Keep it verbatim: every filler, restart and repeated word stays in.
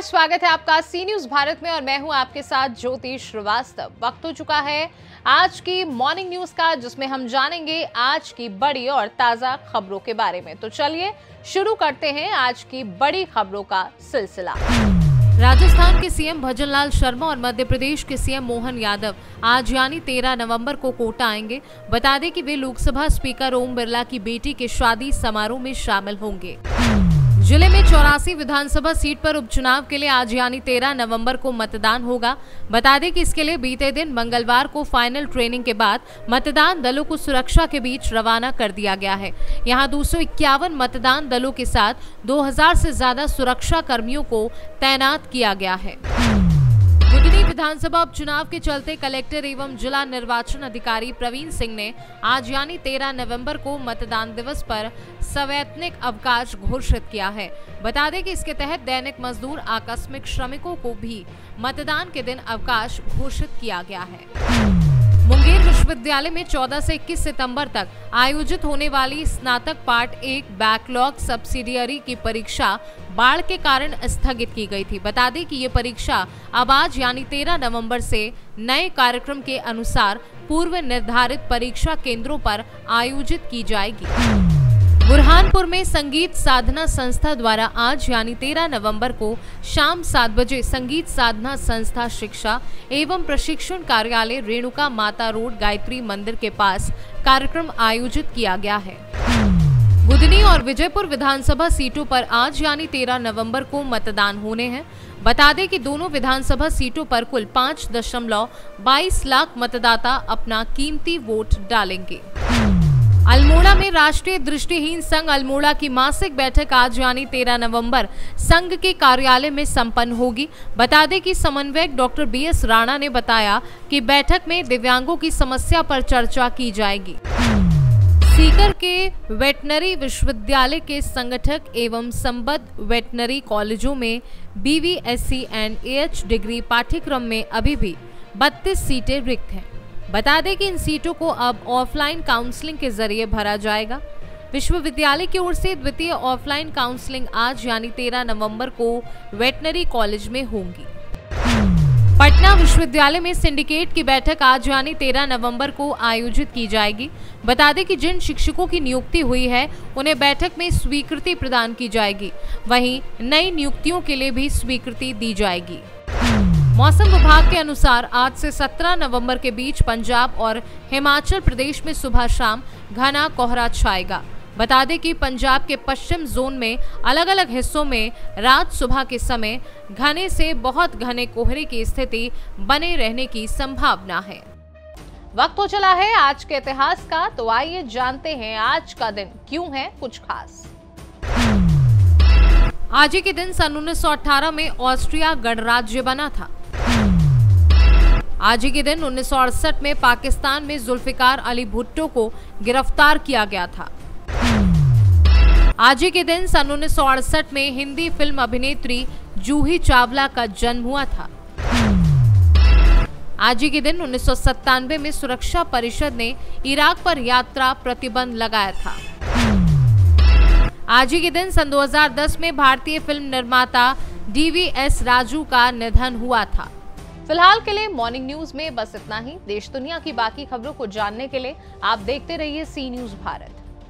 स्वागत है आपका सी न्यूज भारत में और मैं हूं आपके साथ ज्योति श्रीवास्तव। वक्त हो चुका है आज की मॉर्निंग न्यूज का, जिसमें हम जानेंगे आज की बड़ी और ताजा खबरों के बारे में। तो चलिए शुरू करते हैं आज की बड़ी खबरों का सिलसिला। राजस्थान के सीएम भजनलाल शर्मा और मध्य प्रदेश के सीएम मोहन यादव आज यानी तेरह नवंबर को कोटा आएंगे। बता दें कि वे लोकसभा स्पीकर ओम बिरला की बेटी के शादी समारोह में शामिल होंगे। जिले में चौरासी विधानसभा सीट पर उपचुनाव के लिए आज यानी तेरह नवंबर को मतदान होगा। बता दें कि इसके लिए बीते दिन मंगलवार को फाइनल ट्रेनिंग के बाद मतदान दलों को सुरक्षा के बीच रवाना कर दिया गया है। यहां दो सौ इक्यावन मतदान दलों के साथ दो हज़ार से ज्यादा सुरक्षा कर्मियों को तैनात किया गया है। बुधनी विधानसभा उपचुनाव के चलते कलेक्टर एवं जिला निर्वाचन अधिकारी प्रवीण सिंह ने आज यानी तेरह नवंबर को मतदान दिवस पर सवैतनिक अवकाश घोषित किया है। बता दें कि इसके तहत दैनिक मजदूर, आकस्मिक श्रमिकों को भी मतदान के दिन अवकाश घोषित किया गया है। मुंगेर विश्वविद्यालय में चौदह से इक्कीस सितंबर तक आयोजित होने वाली स्नातक पार्ट एक बैकलॉग सब्सिडियरी की परीक्षा बाढ़ के कारण स्थगित की गई थी। बता दें कि ये परीक्षा अब आज यानी तेरह नवंबर से नए कार्यक्रम के अनुसार पूर्व निर्धारित परीक्षा केंद्रों पर आयोजित की जाएगी। बुरहानपुर में संगीत साधना संस्था द्वारा आज यानी तेरह नवंबर को शाम सात बजे संगीत साधना संस्था शिक्षा एवं प्रशिक्षण कार्यालय रेणुका माता रोड गायत्री मंदिर के पास कार्यक्रम आयोजित किया गया है। बुधनी और विजयपुर विधानसभा सीटों पर आज यानी तेरह नवंबर को मतदान होने हैं। बता दें कि दोनों विधानसभा सीटों पर कुल पाँच दशमलव बाईस लाख मतदाता अपना कीमती वोट डालेंगे। अल्मोड़ा में राष्ट्रीय दृष्टिहीन संघ अल्मोड़ा की मासिक बैठक आज यानी तेरह नवंबर संघ के कार्यालय में संपन्न होगी। बता दें कि समन्वयक डॉक्टर बी एस राणा ने बताया कि बैठक में दिव्यांगों की समस्या पर चर्चा की जाएगी। सीकर के वेटनरी विश्वविद्यालय के संगठक एवं संबद्ध वेटनरी कॉलेजों में B V S C and A H degree पाठ्यक्रम में अभी भी बत्तीस सीटें रिक्त हैं। बता दें कि इन सीटों को अब ऑफलाइन काउंसलिंग के जरिए भरा जाएगा। विश्वविद्यालय की ओर से द्वितीय ऑफलाइन काउंसलिंग आज यानी तेरह नवंबर को वेटनरी कॉलेज में होगी। पटना विश्वविद्यालय में सिंडिकेट की बैठक आज यानी तेरह नवंबर को आयोजित की जाएगी। बता दें कि जिन शिक्षकों की नियुक्ति हुई है उन्हें बैठक में स्वीकृति प्रदान की जाएगी। वहीं नई नियुक्तियों के लिए भी स्वीकृति दी जाएगी। मौसम विभाग के अनुसार आज से सत्रह नवंबर के बीच पंजाब और हिमाचल प्रदेश में सुबह शाम घना कोहरा छाएगा। बता दें कि पंजाब के पश्चिम जोन में अलग अलग हिस्सों में रात सुबह के समय घने से बहुत घने कोहरे की स्थिति बने रहने की संभावना है। वक्त हो चला है आज के इतिहास का, तो आइए जानते हैं आज का दिन क्यों है कुछ खास। आज ही के दिन सन उन्नीस सौ अठारह में ऑस्ट्रिया गणराज्य बना था। आज ही के दिन उन्नीस सौ अड़सठ में पाकिस्तान में जुल्फिकार अली भुट्टो को गिरफ्तार किया गया था। आज ही के दिन सन उन्नीस सौ अड़सठ में हिंदी फिल्म अभिनेत्री जूही चावला का जन्म हुआ था। आज ही के दिन उन्नीस सौ सत्तानवे में सुरक्षा परिषद ने इराक पर यात्रा प्रतिबंध लगाया था। आज ही के दिन सन दो हज़ार दस में भारतीय फिल्म निर्माता डी वी एस राजू का निधन हुआ था। फिलहाल के लिए मॉर्निंग न्यूज में बस इतना ही। देश दुनिया की बाकी खबरों को जानने के लिए आप देखते रहिए सी न्यूज भारत।